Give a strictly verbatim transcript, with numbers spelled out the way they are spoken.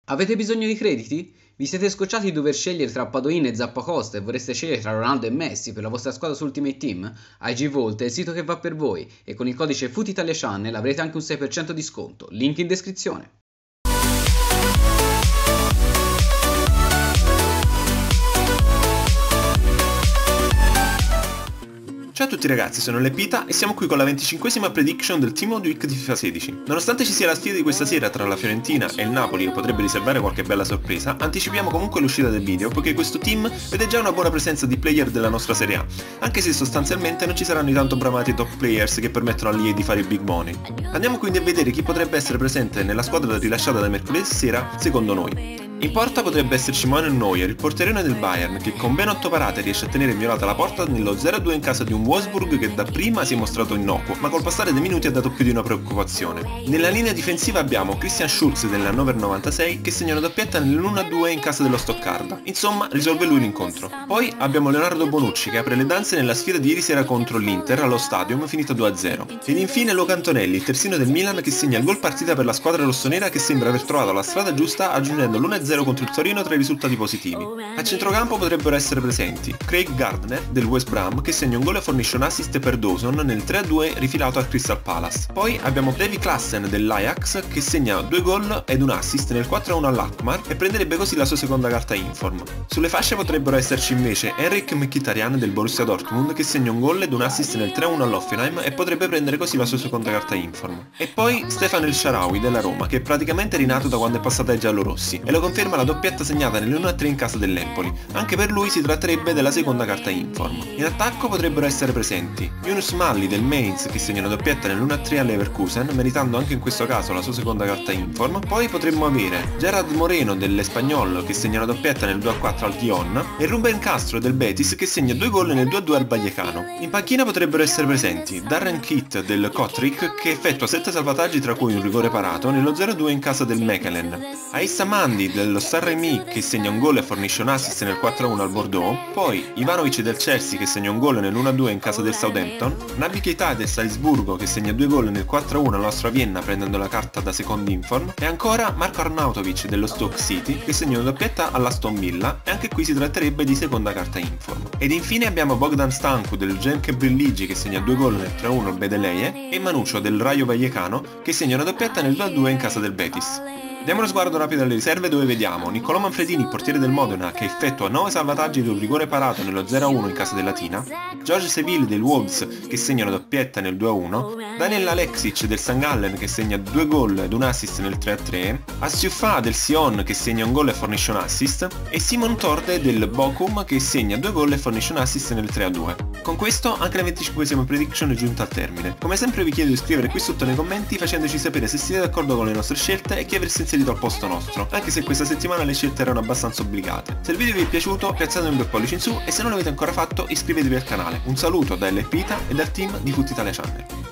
Avete bisogno di crediti? Vi siete scocciati di dover scegliere tra Padoin e Zappacosta e vorreste scegliere tra Ronaldo e Messi per la vostra squadra su Ultimate Team? I G Vault è il sito che va per voi e con il codice FootItaliaChannel avrete anche un sei per cento di sconto. Link in descrizione. Ciao a tutti ragazzi, sono Lepita e siamo qui con la venticinquesima prediction del Team of the Week di FIFA sedici. Nonostante ci sia la sfida di questa sera tra la Fiorentina e il Napoli che potrebbe riservare qualche bella sorpresa, anticipiamo comunque l'uscita del video poiché questo team vede già una buona presenza di player della nostra Serie A, anche se sostanzialmente non ci saranno i tanto bramati top players che permettono all'E A di fare il big money. Andiamo quindi a vedere chi potrebbe essere presente nella squadra rilasciata da mercoledì sera secondo noi. In porta potrebbe esserci Manuel Neuer, il portiere del Bayern, che con ben otto parate riesce a tenere inviolata la porta nello zero a due in casa di un Wolfsburg che dapprima si è mostrato innocuo, ma col passare dei minuti ha dato più di una preoccupazione. Nella linea difensiva abbiamo Christian Schulz dell'Hannover novantasei che segna una doppietta nell'uno a due in casa dello Stoccarda, insomma risolve lui l'incontro. Poi abbiamo Leonardo Bonucci che apre le danze nella sfida di ieri sera contro l'Inter allo Stadium finita due a zero. Ed infine Luca Antonelli, il terzino del Milan che segna il gol partita per la squadra rossonera che sembra aver trovato la strada giusta aggiungendo l'uno a zero contro il Torino tra i risultati positivi. A centrocampo potrebbero essere presenti Craig Gardner del West Brom che segna un gol e fornisce un assist per Dawson nel tre a due rifilato al Crystal Palace. Poi abbiamo Davy Klaassen dell'Ajax che segna due gol ed un assist nel quattro a uno all'Alkmaar e prenderebbe così la sua seconda carta inform. Sulle fasce potrebbero esserci invece Henrik Mkhitaryan del Borussia Dortmund che segna un gol ed un assist nel tre a uno all'Hoffenheim e potrebbe prendere così la sua seconda carta inform. E poi Stefan El Shaarawy della Roma che è praticamente rinato da quando è passata ai giallorossi e lo conferma la doppietta segnata nell'uno a tre in casa dell'Empoli. Anche per lui si tratterebbe della seconda carta inform. In attacco potrebbero essere presenti Yunus Malli del Mainz che segna una doppietta nell'uno a tre all'Leverkusen, meritando anche in questo caso la sua seconda carta inform. Poi potremmo avere Gerard Moreno dell'Espanyol che segna una doppietta nel due a quattro al Lyon e Ruben Castro del Betis che segna due gol nel due a due al Vallecano. In panchina potrebbero essere presenti Darren Kitt del Kortrijk che effettua sette salvataggi tra cui un rigore parato nello zero a due in casa del Mechelen, Aissa Mandi dello Saint-Rémy che segna un gol e fornisce un assist nel quattro a uno al Bordeaux, poi Ivanovic del Chelsea che segna un gol nell'uno a due in casa del Southampton, Naby Keita del Salisburgo che segna due gol nel quattro a uno all'Austria Vienna prendendo la carta da secondo inform, e ancora Marko Arnautovic dello Stoke City che segna una doppietta all'Aston Villa e anche qui si tratterebbe di seconda carta inform. Ed infine abbiamo Bogdan Stancu del Genk Brilligi che segna due gol nel tre a uno al Bedeleie e Manuccio del Rayo Vallecano che segna una doppietta nel due a due in casa del Betis. Diamo uno sguardo rapido alle riserve dove vediamo Niccolò Manfredini, il portiere del Modena, che effettua nove salvataggi ed un rigore parato nello zero a uno in casa del Latina, George Seville del Wolves che segna una doppietta nel due a uno, Daniel Aleksic del St. Gallen che segna due gol ed un assist nel tre a tre, Assiufa del Sion che segna un gol e fornisce un assist, e Simon Torde del Bochum che segna due gol e fornisce un assist nel tre a due. Con questo anche la venticinquesima prediction è giunta al termine. Come sempre vi chiedo di scrivere qui sotto nei commenti facendoci sapere se siete d'accordo con le nostre scelte e chi avreste inserito al posto nostro, anche se questa settimana le scelte erano abbastanza obbligate. Se il video vi è piaciuto piazzate un bel pollice in su e se non l'avete ancora fatto iscrivetevi al canale. Un saluto da Lepita e dal team di FootItaliaChannel.